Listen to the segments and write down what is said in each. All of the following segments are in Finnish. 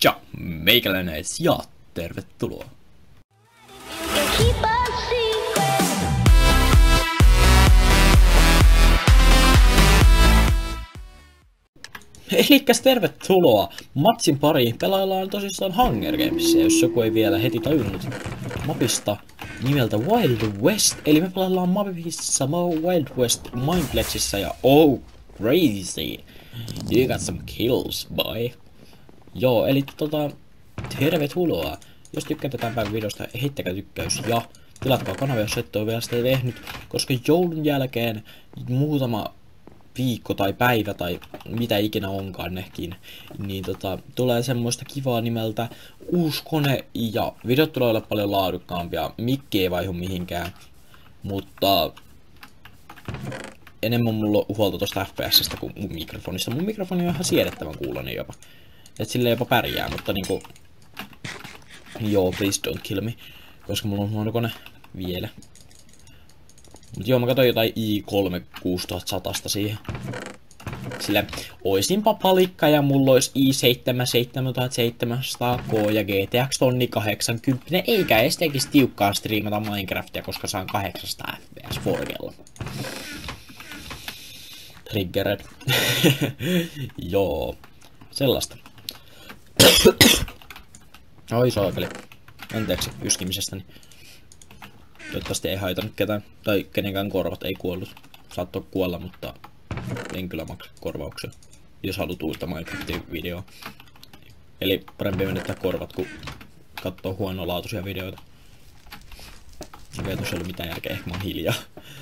Ja, meikäläinen ja tervetuloa. Elikkäs tervetuloa matsin pariin. Pelaillaan tosissaan Hunger Gamesia, jos joku ei vielä heti tajunnut mapista nimeltä Wild West. Eli me pelaillaan mapissa Wild West Mineplexissä ja oh crazy. You got some kills, boy. Joo, eli tervetuloa. Jos tykkäätte tämän päivän videosta, heittäkää tykkäys ja tilatkaa kanava, jos ette ole vielä sitä tehnyt, koska joulun jälkeen muutama viikko tai päivä tai mitä ikinä onkaan nekin, niin tulee semmoista kivaa nimeltä uusi kone ja videot tulee olla paljon laadukkaampia, mikki ei vaihu mihinkään, mutta enemmän mulla on huolta tosta FPS:stä kuin mun mikrofonista. Mun mikrofoni on ihan siedettävän kuulonen jopa, et sille jopa pärjää, mutta niinku joo, please don't kill me, koska mulla on huono kone vielä. Mut joo, mä katsoin jotain i3 6100 siihen. Sillä oisinpa palikka ja mulla ois i7 7700K ja GTX 1080, eikä edes tekis tiukkaa striimata Minecraftia, koska saan 800 fps forgella. Triggered. Joo, sellaista. Oi saakeli. Anteeksi yskimisestäni. Toivottavasti ei haitannut ketään, tai kenenkään korvat ei kuollut. Saattoi kuolla, mutta en kyllä maksa korvauksia, jos haluat uutta Minecraftin videoa. Eli parempi menettää korvat, kun katsoo huonolaatuisia videoita. Okei, tuossa ei ollut mitään järkeä, ehkä mä oon hiljaa.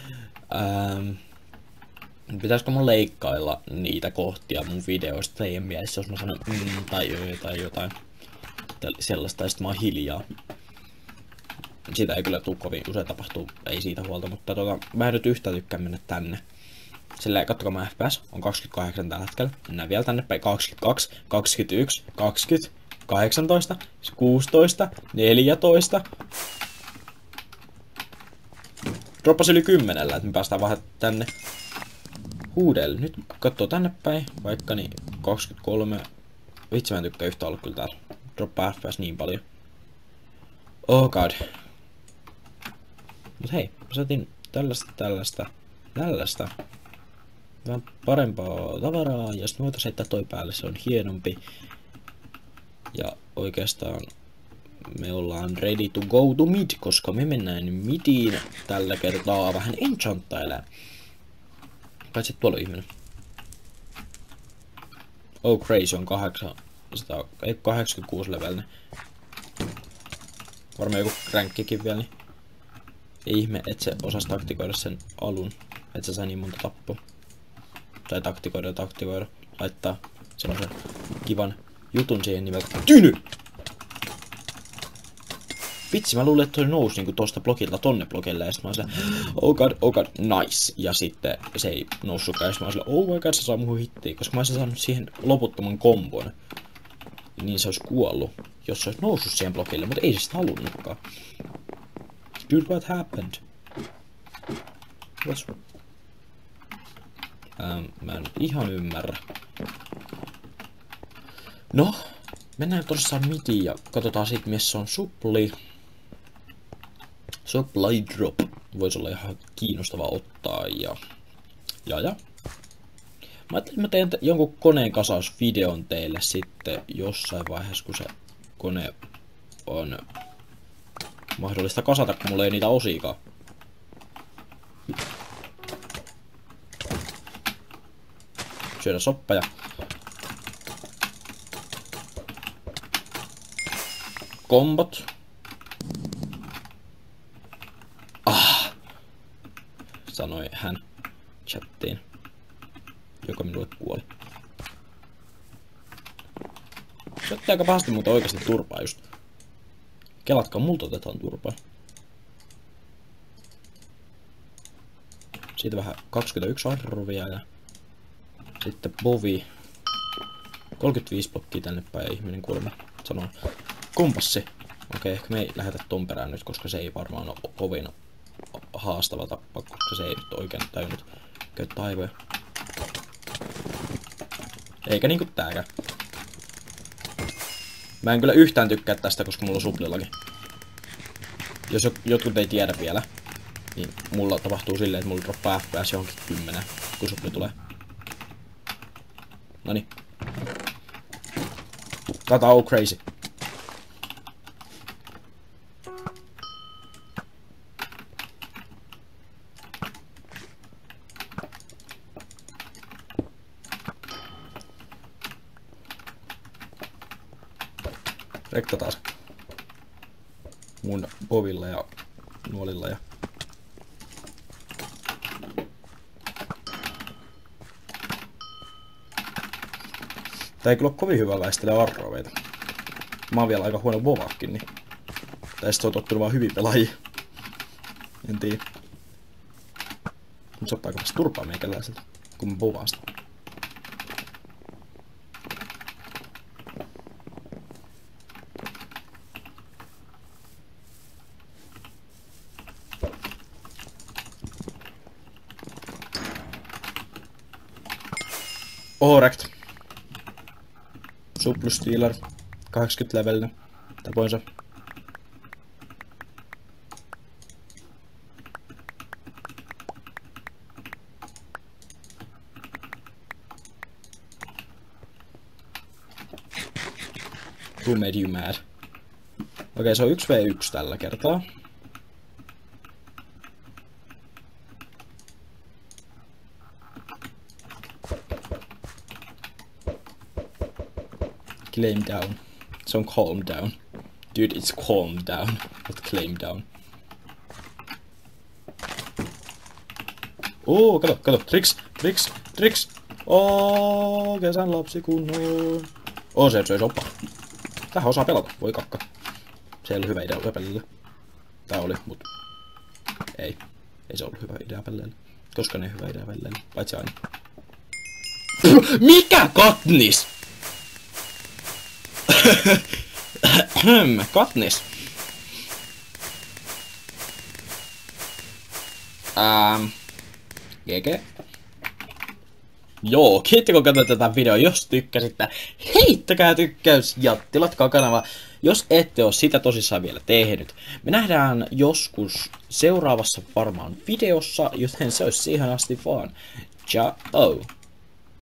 Pitäisikö mun leikkailla niitä kohtia mun videoista teidän mielessä, jos mä sanon tai jotain sellaista, ja sit mä oon hiljaa. Siitä ei kyllä tuu kovin usein tapahtuu, ei siitä huolta, mutta mä en nyt yhtään tykkään mennä tänne. Silleen, kattokaa mä FPS, on 28 tällä hetkellä. Mennään vielä tänne päin, 22, 21, 20, 18, 16, 14. Droppasi yli 10, että me päästään vähän tänne huudelle. Nyt kattoo tänne päin, vaikka niin 23. Vitsi, mä en tykkää yhtä olla kyllä täällä. Droppaa FPS niin paljon. Oh god. Mut hei, mä saatiin tällaista. Vähän parempaa tavaraa, jos me voitais heittää toi päälle, se on hienompi. Ja oikeastaan me ollaan ready to go to mid, koska me mennään midiin tällä kertaa vähän enchantailemaan. Paitsi tuolla on ihminen. Oh crazy, on 86 levelinen. Varmaan joku ränkkikin vielä, niin ei ihme, et se osas taktikoida sen alun, et se sai niin monta tappoa. Tai taktikoida. Laittaa sellaisen kivan jutun siihen nimeltä Tyny! Vitsi, mä luulin, että toi nousi niinku tosta blokilta tonne blokille, ja sit mä oon silleen, oh god, nice. Ja sitten se ei noussutkaan, ja sit mä oon silleen, oh my god, se saa muhun hittiin, koska mä olisin saanut siihen loputtoman kombon. Niin se olisi kuollut, jos se olisi noussut siihen blokille, mutta ei se sitä halunnutkaan. Dude, what happened? What's... mä en ihan ymmärrä. No, mennään tosissaan mitiin ja katsotaan siitä, missä on supply. Supply drop. Voisi olla ihan kiinnostava ottaa ja. Mä ajattelin, että mä teen jonkun koneen kasausvideon teille sitten jossain vaiheessa, kun se kone on mahdollista kasata, kun mulla ei niitä osiikaan. Syödä soppaja. Kombot. Sanoi hän chattiin, joka minulle kuoli. Se otti aika pahasti muuta oikeasti turpaa just. Kelatkaa, multa otetaan turpaa. Siitä vähän 21 arvia ja sitten bovi. 35 blokkia tänne päin ja ihminen kuulemma sanoo kompassi. Okei, ehkä me ei lähetä ton perään nyt, koska se ei varmaan ole kovin haastava tappaa, koska se ei nyt oikein tajunnut käyttää aivoja. Eikä niinku tääkään. Mä en kyllä yhtään tykkää tästä, koska mulla on suplillakin. Jos jotkut ei tiedä vielä, niin mulla tapahtuu silleen, että mulla droppaa FPS johonkin 10, kun supli tulee. Noniin. Tata on crazy. Rekka taas. Mun povilla ja nuolilla ja... Tää ei kyllä oo kovin hyvä väistellä arroveita. Mä oon vielä aika huono bovakin, niin... Tai sit on tottunut vaan hyvin pelaajia. En tiedä. Mut se ottaa kovasti turpaa meikäläiseltä, kun mä bovaan sitä. Orekt. Suplu Stealer. 80 levelinen. Tapoinsa. Who made you mad? Okei, se on 1v1 tällä kertaa. Claim down. Se on calm down. Dude, it's calm down, not claim down. Kato, tricks. Kesän lapsi kunnoon. Se söi soppaa. Tähän osaa pelata, voi kakka. Se ei ollut hyvä idea pelille. Tää oli, mut... Ei se ollut hyvä idea pelleille. Koska ne ei hyvä idea pelleille, paitsi aina. Mikä Katniss? Katniss. GG. Joo, kiitti kun katsoit tätä videoa. Jos tykkäsitte, heittäkää tykkäys ja tilatkaa kanava, jos ette ole sitä tosissaan vielä tehnyt. Me nähdään joskus seuraavassa varmaan videossa, joten se olisi siihen asti vaan. Ciao.